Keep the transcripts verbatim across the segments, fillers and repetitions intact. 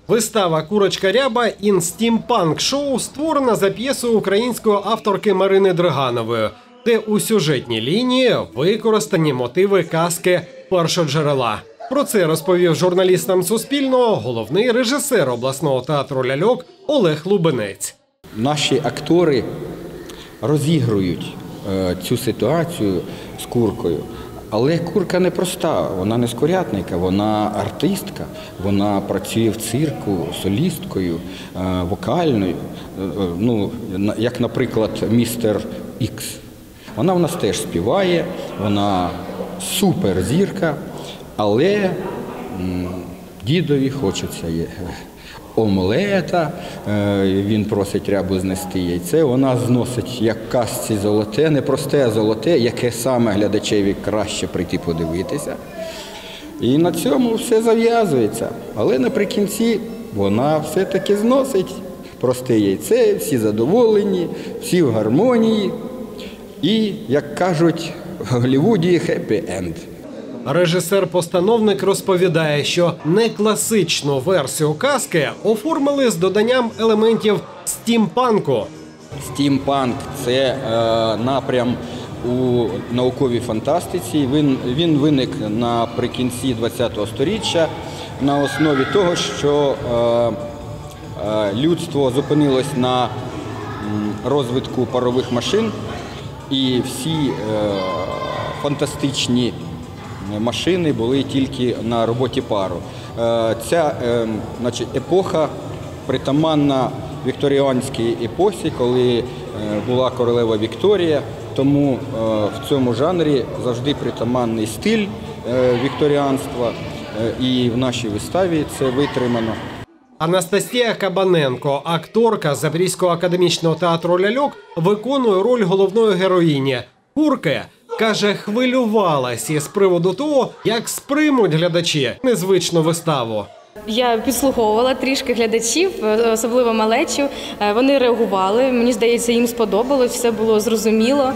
Вистава «Курочка Ряба» ін стімпанк шоу створена за п'єсою української авторки Марини Дриганової, де у сюжетній лінії використані мотиви казки «Першоджерела». Про це розповів журналістам Суспільного головний режисер обласного театру ляльок Олег Лубенець. Наші актори розігрують е, цю ситуацію з куркою. Але курка не проста, вона не скорятника, вона артистка, вона працює в цирку, солісткою, вокальною, ну, як, наприклад, містер Ікс. Вона в нас теж співає, вона суперзірка, але дідові хочеться омлета, він просить рябу знести яйце, вона зносить, як казці, золоте, не просте, а золоте, яке саме глядачеві краще прийти подивитися. І на цьому все зав'язується. Але наприкінці вона все-таки зносить просте яйце, всі задоволені, всі в гармонії. І, як кажуть в Голлівуді, хеппі-енд. Режисер-постановник розповідає, що некласичну версію казки оформили з доданням елементів стімпанку. Стімпанк – це е, напрям у науковій фантастиці. Він, він виник наприкінці ХХ століття на основі того, що е, е, людство зупинилось на розвитку парових машин, і всі е, фантастичні машини були тільки на роботі пару. Ця значить, епоха притаманна вікторіанській епосі, коли була королева Вікторія, тому в цьому жанрі завжди притаманний стиль вікторіанства, і в нашій виставі це витримано. Анастасія Кабаненко, акторка Запорізького академічного театру ляльок, виконує роль головної героїні – Курки. Каже, хвилювалась із приводу того, як сприймуть глядачі незвичну виставу. Я підслуховувала трішки глядачів, особливо малечу. Вони реагували, мені здається, їм сподобалось, все було зрозуміло.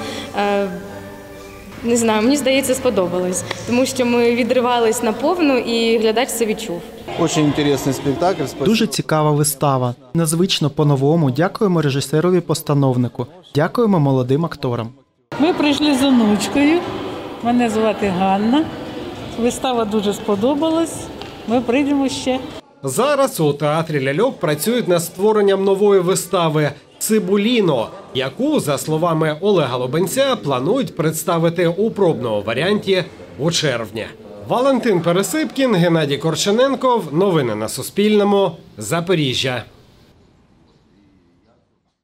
Не знаю, мені здається, сподобалось, тому що ми відривались наповну і глядач це відчув. Дуже цікава вистава. Незвично по-новому. Дякуємо режисерові-постановнику. Дякуємо молодим акторам. Ми прийшли з онучкою, мене звати Ганна, вистава дуже сподобалась, ми прийдемо ще. Зараз у театрі ляльок працюють над створенням нової вистави «Цибуліно», яку, за словами Олега Лубенця, планують представити у пробному варіанті у червні. Валентин Пересипкін, Геннадій Корчененков. Новини на Суспільному. Запоріжжя.